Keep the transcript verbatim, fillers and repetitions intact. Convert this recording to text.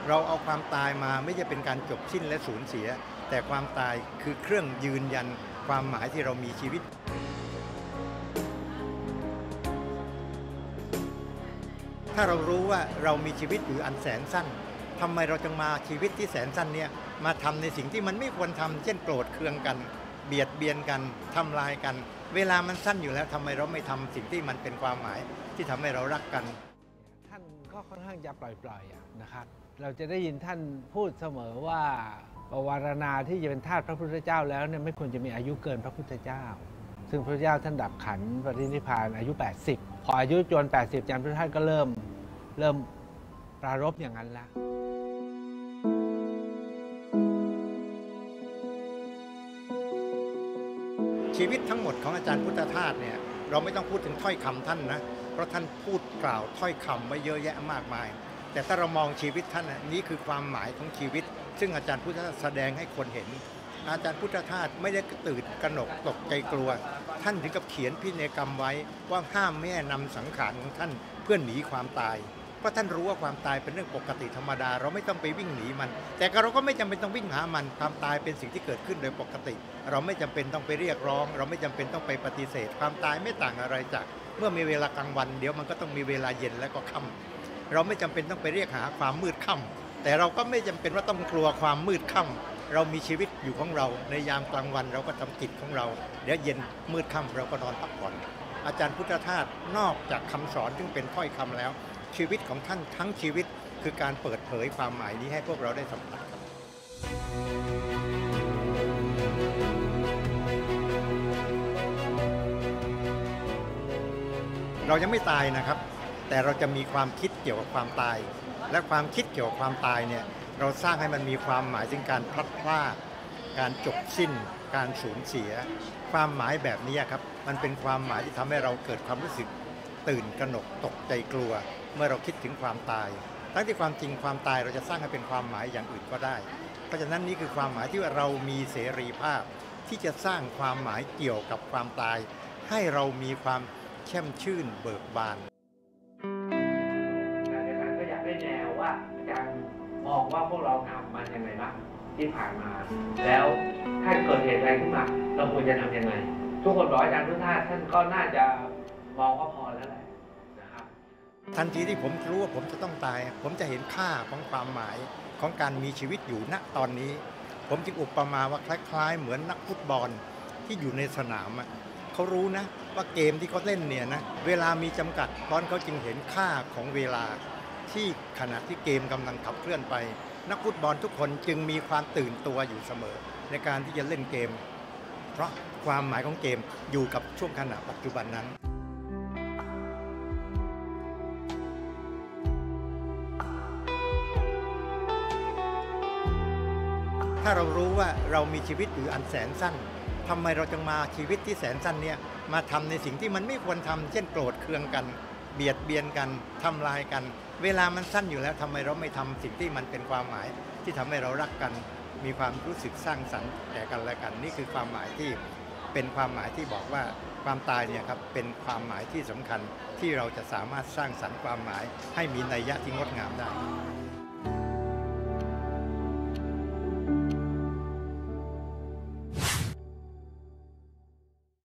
เราเอาความตายมาไม่ใช่เป็นการจบสิ้นและสูญเสียแต่ความตายคือเครื่องยืนยันความหมายที่เรามีชีวิตถ้าเรารู้ว่าเรามีชีวิตอยู่อันแสนสั้นทำไมเราจึงมาชีวิตที่แสนสั้นเนี่ยมาทำในสิ่งที่มันไม่ควรทำเช่นโกรธเคืองกันเบียดเบียนกันทำลายกันเวลามันสั้นอยู่แล้วทำไมเราไม่ทำสิ่งที่มันเป็นความหมายที่ทำให้เรารักกันท่านก็ค่อนข้างจะปล่อยๆนะครับเราจะได้ยินท่านพูดเสมอว่าปวารณาที่จะเป็นทาสพระพุทธเจ้าแล้วเนี่ยไม่ควรจะมีอายุเกินพระพุทธเจ้าซึ่งพระพุทธเจ้าท่านดับขันธ์ปรินิพพานอายุแปดสิบพออายุจนแปดสิบอาจารย์พุทธทาสก็เริ่มเริ่มปรารภอย่างนั้นแล้วชีวิตทั้งหมดของอาจารย์พุทธทาสเนี่ยเราไม่ต้องพูดถึงถ้อยคำท่านนะเพราะท่านพูดกล่าวถ้อยคำไว้เยอะแยะมากมายแต่ถ้าเรามองชีวิตท่านนี้คือความหมายของชีวิตซึ่งอาจารย์พุทธทาสแสดงให้คนเห็นอาจารย์พุทธทาสไม่ได้ตื่นกระหนกตกใจกลัวท่านถึงกับเขียนพินัยกรรมไว้ว่าห้ามไม่ให้นำสังขารของท่านเพื่อหนีความตายเพราะท่านรู้ว่าความตายเป็นเรื่องปกติธรรมดาเราไม่ต้องไปวิ่งหนีมันแต่เราก็ไม่จำเป็นต้องวิ่งหามันความตายเป็นสิ่งที่เกิดขึ้นโดยปกติเราไม่จำเป็นต้องไปเรียกร้องเราไม่จำเป็นต้องไปปฏิเสธความตายไม่ต่างอะไรจากเมื่อมีเวลากลางวันเดี๋ยวมันก็ต้องมีเวลาเย็นและก็ค่ำเราไม่จำเป็นต้องไปเรียกหาความมืดค่ำแต่เราก็ไม่จำเป็นว่าต้องกลัวความมืดค่ำเรามีชีวิตอยู่ของเราในยามกลางวันเราก็ทำกิจของเราเดี๋ยวเย็นมืดค่ำเราก็นอนพักผ่อนอาจารย์พุทธทาสนอกจากคำสอนซึ่งเป็นถ้อยคำแล้วชีวิตของท่านทั้งชีวิตคือการเปิดเผยความหมายนี้ให้พวกเราได้สัมผัสครับเรายังไม่ตายนะครับแต่เราจะมีความคิดเกี่ยวกับความตายและความคิดเกี่ยวกับความตายเนี่ยเราสร้างให้มันมีความหมายถึงการพลัดพรากการจบสิ้นการสูญเสียความหมายแบบนี้ครับมันเป็นความหมายที่ทำให้เราเกิดความรู้สึกตื่นกระหนกตกใจกลัวเมื่อเราคิดถึงความตายทั้งที่ความจริงความตายเราจะสร้างให้เป็นความหมายอย่างอื่นก็ได้เพราะฉะนั้นนี่คือความหมายที่ว่าเรามีเสรีภาพที่จะสร้างความหมายเกี่ยวกับความตายให้เรามีความแช่มชื่นเบิกบานอาจารย์ก็อยากได้แนวว่าอาจารย์มองว่าพวกเราทำมันยังไงบ้างที่ผ่านมาแล้วถ้าเกิดเหตุอะไรขึ้นมาเราควรจะทำยังไงทุกคนบอกอาจารย์พุทธทาสท่านก็น่าจะมองว่าพอแล้วแหละนะครับทันทีที่ผมรู้ว่าผมจะต้องตายผมจะเห็นค่าของความหมายของการมีชีวิตอยู่ณตอนนี้ผมจึงอุปมาว่าคล้ายๆเหมือนนักฟุตบอลที่อยู่ในสนามเขารู้นะว่าเกมที่เขาเล่นเนี่ยนะเวลามีจำกัดเพราะเขาจึงเห็นค่าของเวลาที่ขณะที่เกมกำลังขับเคลื่อนไปนักฟุตบอลทุกคนจึงมีความตื่นตัวอยู่เสมอในการที่จะเล่นเกมเพราะความหมายของเกมอยู่กับช่วงขณะปัจจุบันนั้นถ้าเรารู้ว่าเรามีชีวิตอยู่อันแสนสั้นทำไมเราจึงมาชีวิตที่แสนสั้นเนี่ยมาทำในสิ่งที่มันไม่ควรทำเช่นโกรธเคืองกันเบียดเบียนกันทำลายกันเวลามันสั้นอยู่แล้วทำไมเราไม่ทำสิ่งที่มันเป็นความหมายที่ทำให้เรารักกันมีความรู้สึกสร้างสรรค์แก่กันและกันนี่คือความหมายที่เป็นความหมายที่บอกว่าความตายเนี่ยครับเป็นความหมายที่สำคัญที่เราจะสามารถสร้างสรรค์ความหมายให้มีนัยยะที่งดงามได้